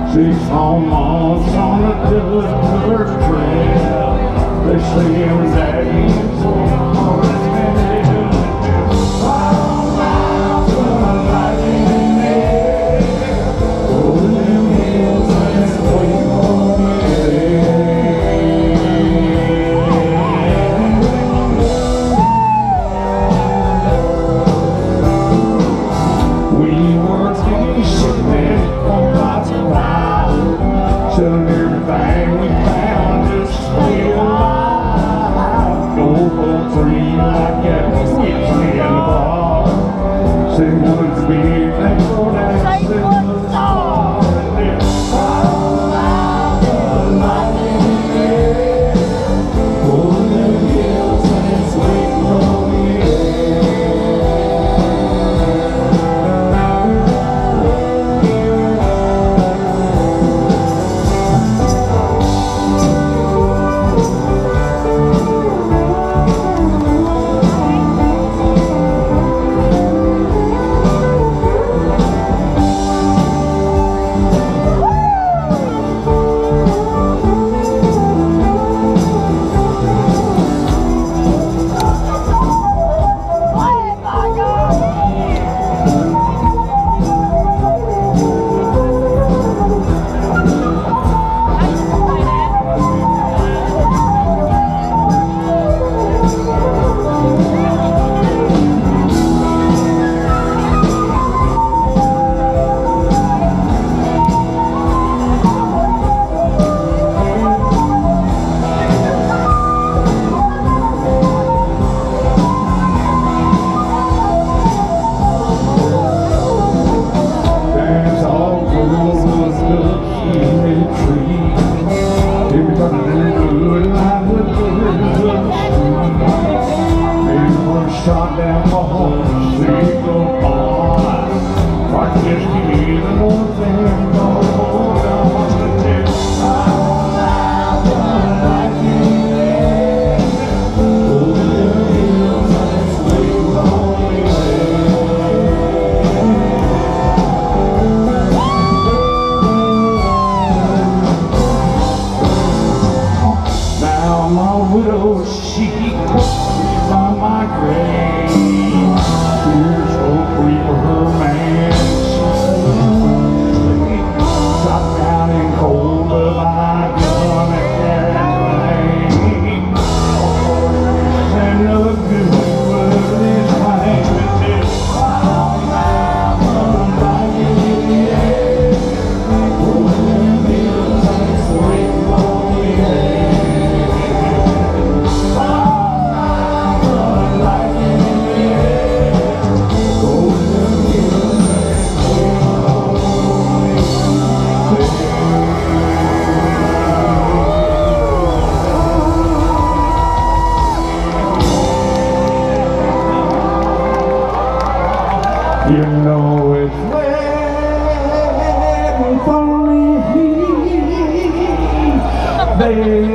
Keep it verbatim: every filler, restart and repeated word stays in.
Six long months on a dirt trail. They say him daddy's so hard as hell. Five miles of life in there. Over them hills and it's waiting for me there. We were taking shipment from lots of miles, selling everything we found just to stay alive. Go for three like that gets me in the bar. Say what's big, thanks for that. Say what's all. Five miles of life in there. Over the hills and it's waiting for me shot down my home, sleep on I just need one thing, no more down the tip. Five miles of life in there. Over the hills and it's waiting on me there. Now my widow's sheep by my grave, tears will creep for her man. Shot down in cold blood by a gun at that flame. And the good word is my name is this. Five miles of life in the air. Over them hills and it's waiting for me there. You know it's waiting for me, baby.